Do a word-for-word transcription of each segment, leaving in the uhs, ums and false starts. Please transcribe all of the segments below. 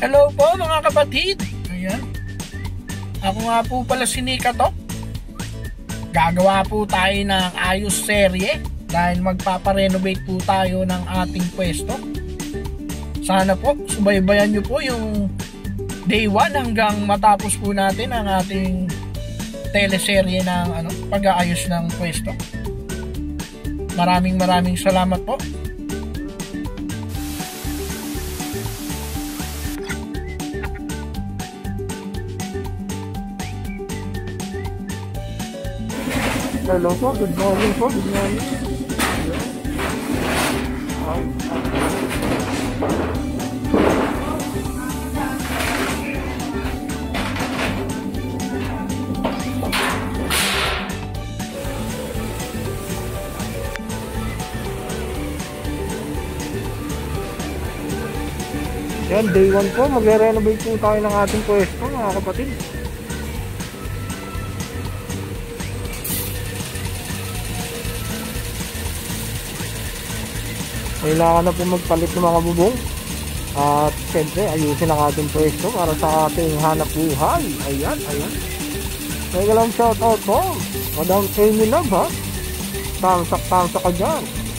Hello po mga kapatid. Ayan. Ako nga po pala si Nika to. Gagawa po tayo ng ayos serye dahil magpaparenovate po tayo ng ating pwesto. Sana po subaybayan nyo po yung day one hanggang matapos po natin ang ating teleserye ng ano, pag-aayos ng pwesto. Maraming maraming salamat po. Hello po, good morning po, good morning. Yan, day one po, magre-renovate po tayo ng ating pwesto mga kapatid. Kailangan na po magpalit ng mga bubong at siyempre ayusin ang ating pwesto para sa ating hanap buhay. Ayan, ayan. Kaya lang shout out po Madam Amy Love ha. Tamsak-tamsak ka dyan.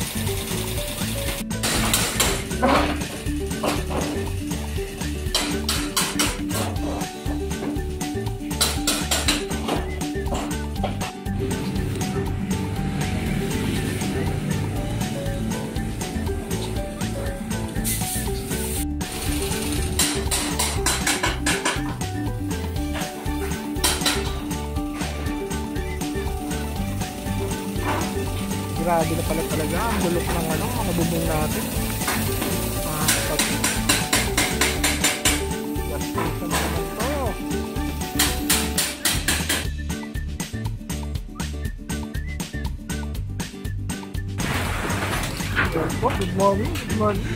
Grabe na pala talaga ang bulok ng ano, mga bubong natin. Ah, kapatid. Gastos na naman to. Good morning, good morning.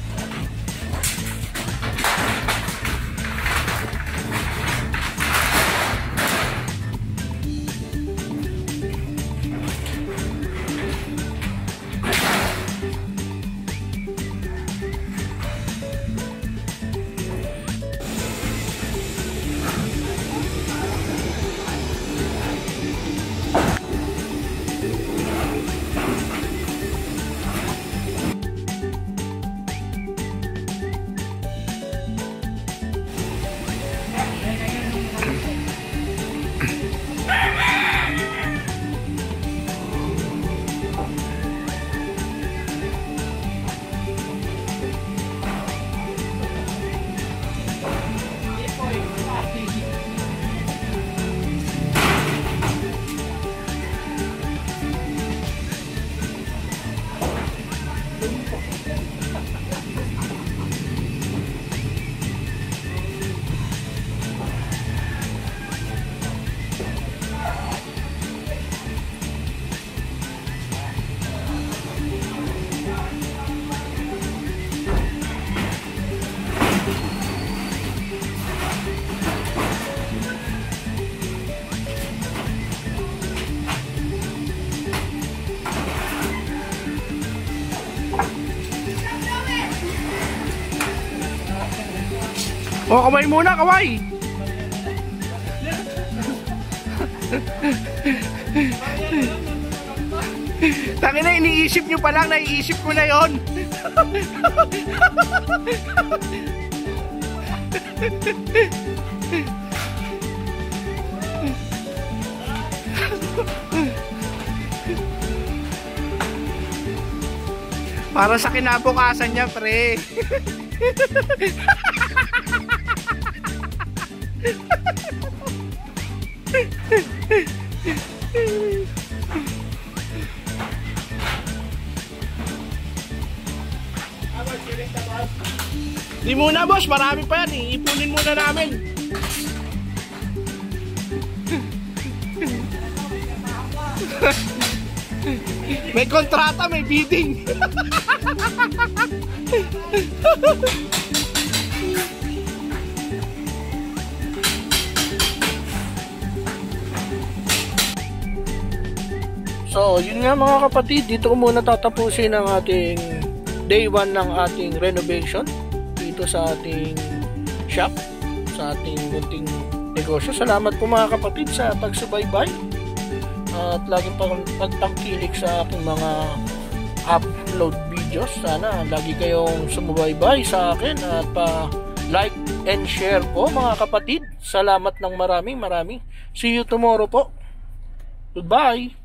O, kamay muna, kamay! Tangina, iniisip nyo pa lang, naiisip ko na yon. Para sa kinabukasan niya, pre. Di muna boss, marami pa yan eh. Ipunin muna namin. May kontrata, may bidding. So, yun nga mga kapatid, dito ko muna tatapusin ang ating day one ng ating renovation dito sa ating shop sa ating munting negosyo. Salamat po mga kapatid sa pagsubaybay at laging pag pagtangkilik sa aking mga upload videos. Sana lagi kayong sumubaybay sa akin at pa like and share po mga kapatid. Salamat ng maraming maraming. See you tomorrow po. Goodbye.